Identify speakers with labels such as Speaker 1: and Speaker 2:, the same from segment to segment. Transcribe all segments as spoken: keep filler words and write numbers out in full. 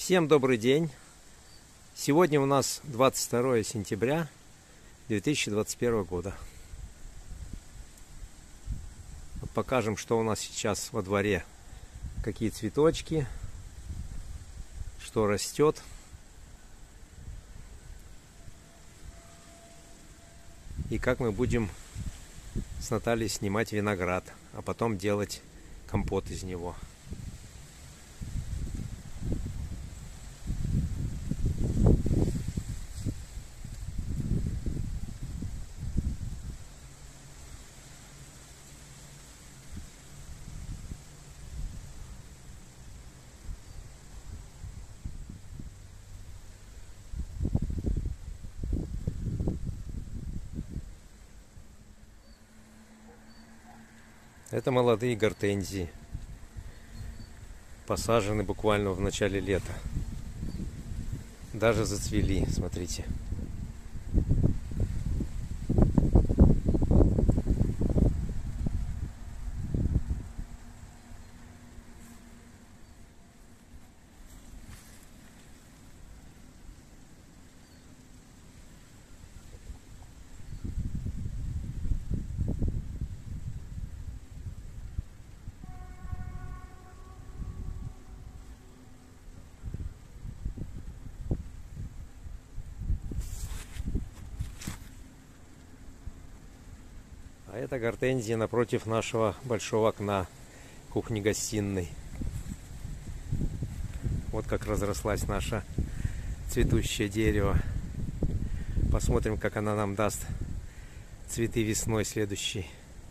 Speaker 1: Всем добрый день! Сегодня у нас двадцать второе сентября две тысячи двадцать первого года. Покажем, что у нас сейчас во дворе. Какие цветочки, что растет. И как мы будем с Натальей снимать виноград, а потом делать компот из него. Это молодые гортензии, посажены буквально в начале лета. Даже зацвели, смотрите. А это гортензия напротив нашего большого окна кухни-гостиной. Вот как разрослась наша цветущее дерево. Посмотрим, как она нам даст цветы весной следующей.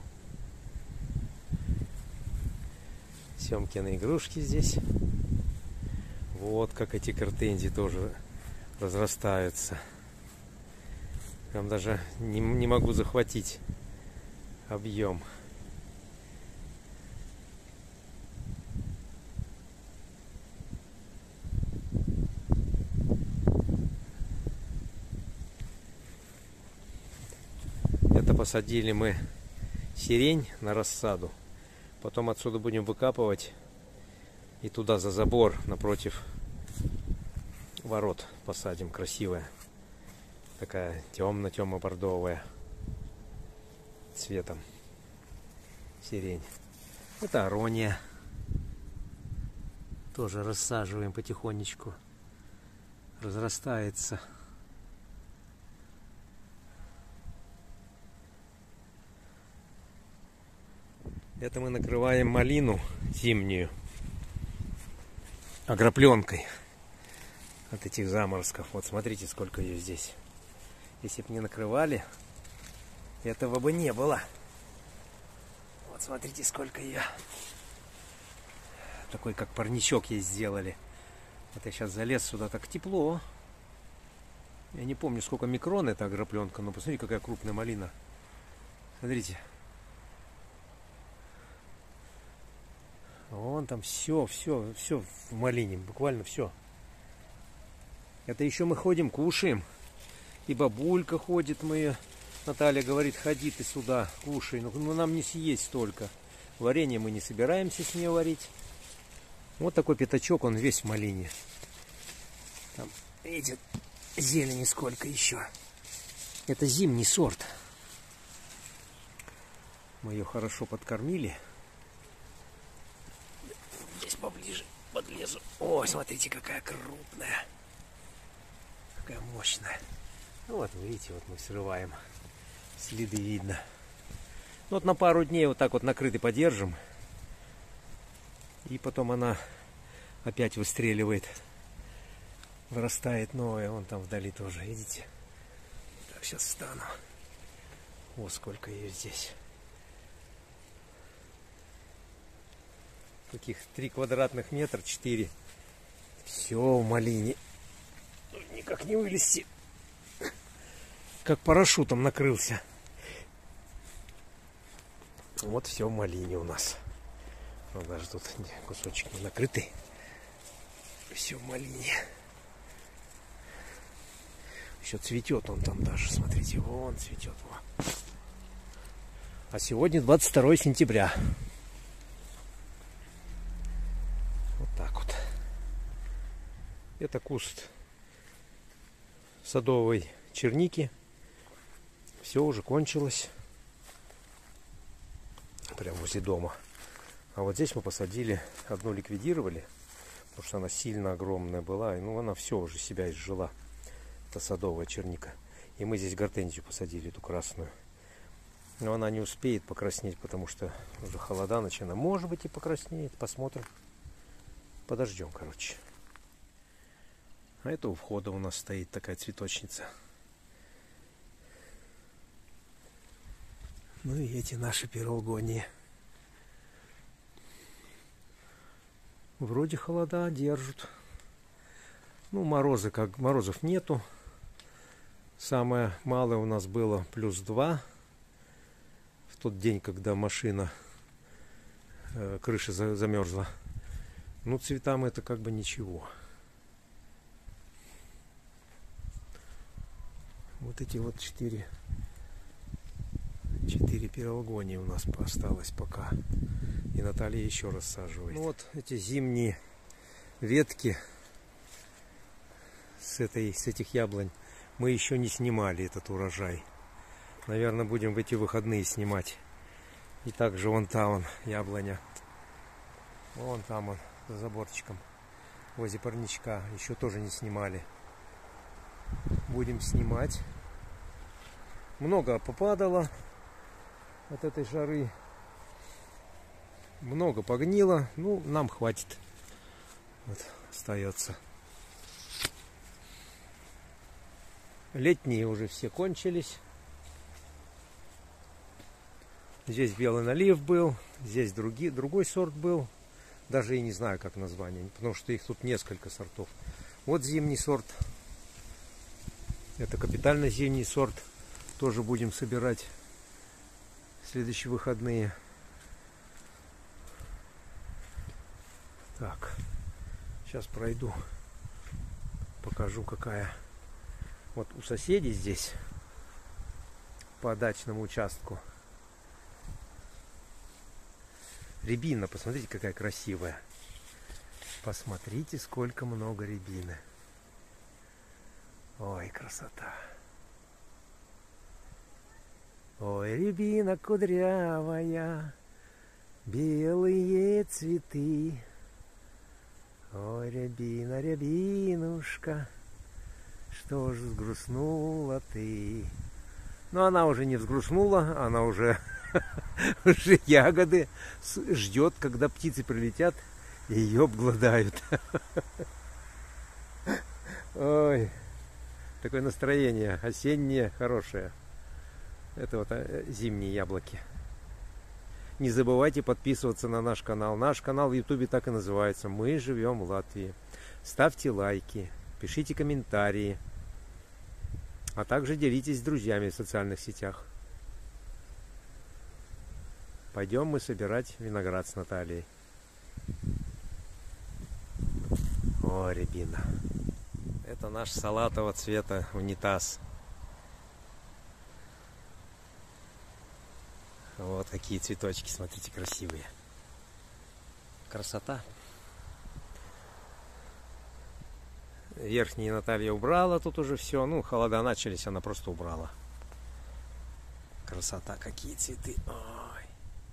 Speaker 1: Семкины игрушки здесь. Вот как эти гортензии тоже разрастаются. Прям даже не, не могу захватить объем. Это посадили мы сирень на рассаду. Потом отсюда будем выкапывать и туда за забор напротив ворот посадим. Красивая. Такая темно-темно-бордовая цветом сирень. Это арония. Тоже рассаживаем потихонечку. Разрастается. Это мы накрываем малину зимнюю агропленкой от этих заморозков. Вот смотрите, сколько ее здесь. Если бы не накрывали, этого бы не было. Вот смотрите, сколько ее. Такой как парничок ей сделали. Вот я сейчас залез сюда, так тепло. Я не помню, сколько микрон эта агропленка, но посмотрите, какая крупная малина. Смотрите. Вон там все, все, все в малине, буквально все. Это еще мы ходим, кушаем. И бабулька ходит, мы... Наталья говорит, ходи ты сюда, кушай. Но ну, нам не съесть столько. Варенье мы не собираемся с нее варить. Вот такой пятачок, он весь в малине. Там, видите, зелени сколько еще. Это зимний сорт. Мы ее хорошо подкормили. Здесь поближе подлезу. Ой, смотрите, какая крупная. Какая мощная. Ну вот, видите, вот мы срываем. Следы видно. Ну, вот на пару дней вот так вот накрытый подержим. И потом она опять выстреливает. Вырастает новая. Вон там вдали тоже, видите? Так, сейчас встану. О, сколько ее здесь. Таких три квадратных метра, четыре. Все в малине. Никак не вылезти. Как парашютом накрылся. Вот все в малине у нас. Вот даже тут кусочек не накрытый. Все в малине. Еще цветет он там даже. Смотрите, вон цветет. Вон. А сегодня двадцать второе сентября. Вот так вот. Это куст садовой черники. Все уже кончилось. Прямо возле дома. А вот здесь мы посадили, одну ликвидировали, потому что она сильно огромная была. И ну она все уже себя изжила. Это садовая черника. И мы здесь гортензию посадили, эту красную. Но она не успеет покраснеть, потому что уже холода начинают. Может быть и покраснеет. Посмотрим. Подождем, короче. А это у входа у нас стоит такая цветочница. Ну и эти наши пиралгонии. Вроде холода держат. Ну, морозы, как морозов нету. Самое малое у нас было плюс два. В тот день, когда машина, э, крыша за, замерзла. Ну, цветам это как бы ничего. Вот эти вот четыре, четыре пиралгонии у нас осталось пока. И Наталья еще рассаживает. Ну вот эти зимние ветки с, этой, с этих яблонь мы еще не снимали, этот урожай. Наверное, будем в эти выходные снимать. И также вон там он, яблоня. Вон там он, за заборчиком. Возле парничка. Еще тоже не снимали. Будем снимать. Много попадало от этой жары. Много погнило. Ну, нам хватит. Вот, остается. Летние уже все кончились. Здесь белый налив был. Здесь другие, другой сорт был. Даже и не знаю, как название. Потому что их тут несколько сортов. Вот зимний сорт. Это капитально зимний сорт. Тоже будем собирать в следующие выходные. Так. Сейчас пройду. Покажу, какая. Вот у соседей здесь по дачному участку рябина, посмотрите, какая красивая. Посмотрите, сколько много рябины. Ой, красота. Ой, рябина кудрявая, белые цветы. Ой, рябина, рябинушка, что ж взгрустнула ты? Но она уже не взгрустнула, она уже, уже ягоды ждет, когда птицы прилетят и ее обгладают. Ой, такое настроение осеннее, хорошее. Это вот зимние яблоки. Не забывайте подписываться на наш канал. Наш канал в ютубе так и называется. Мы живем в Латвии. Ставьте лайки, пишите комментарии. А также делитесь с друзьями в социальных сетях. Пойдем мы собирать виноград с Натальей. О, рябина. Это наш салатового цвета унитаз. Вот какие цветочки, смотрите, красивые. Красота. Верхние Наталья убрала, тут уже все. Ну, холода начались, она просто убрала. Красота, какие цветы. Ой.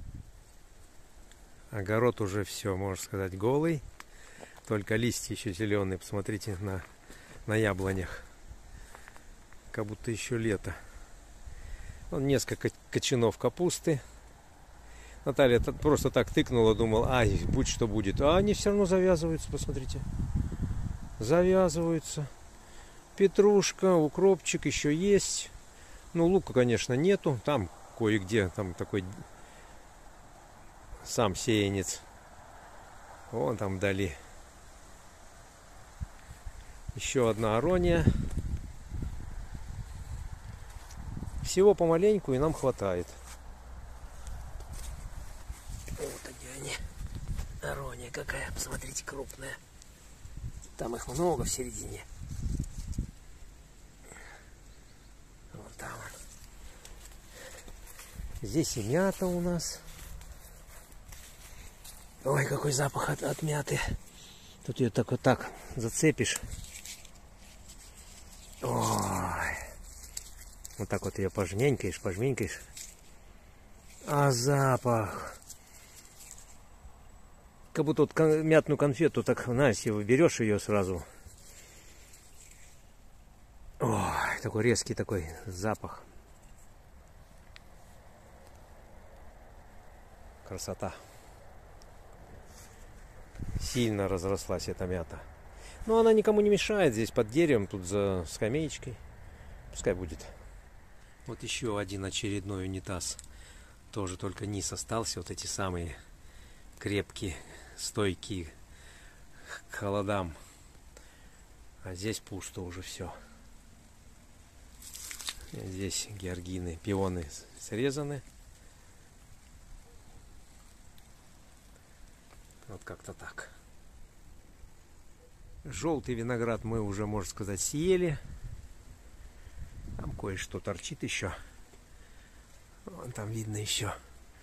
Speaker 1: Огород уже все, можно сказать, голый. Только листья еще зеленые. Посмотрите на, на яблонях. Как будто еще лето. Вон несколько кочанов капусты. Наталья просто так тыкнула, думала, ай, будь что будет. А они все равно завязываются, посмотрите. Завязываются. Петрушка, укропчик еще есть. Ну, лука, конечно, нету. Там кое-где, там такой сам сеянец. Вон там вдали. Еще одна арония. Всего помаленьку, и нам хватает. Вот они. Арония какая, посмотрите, крупная. Там их много в середине. Вот там. Здесь и мята у нас. Ой, какой запах от, от мяты. Тут ее так вот так зацепишь. Ой. Вот так вот ее пожменькаешь, пожменькаешь. А запах. Как будто вот мятную конфету так, знаешь, берешь ее сразу. Ой, такой резкий такой запах. Красота. Сильно разрослась эта мята. Но она никому не мешает. Здесь под деревом, тут за скамеечкой. Пускай будет. Вот еще один очередной унитаз. Тоже только низ остался. Вот эти самые крепкие, стойкие к холодам. А здесь пусто уже все. Здесь георгины, пионы срезаны. Вот как-то так. Желтый виноград мы уже, можно сказать, съели. Там кое-что торчит еще. Вон там видно еще.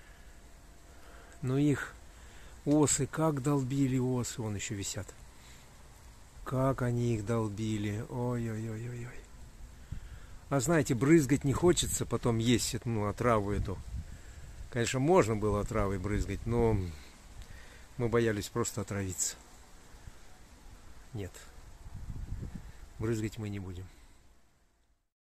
Speaker 1: Но их осы, как долбили осы, вон еще висят. Как они их долбили. Ой-ой-ой-ой-ой. А знаете, брызгать не хочется, потом есть ну, отраву эту. Конечно, можно было отравой брызгать, но мы боялись просто отравиться. Нет. Брызгать мы не будем.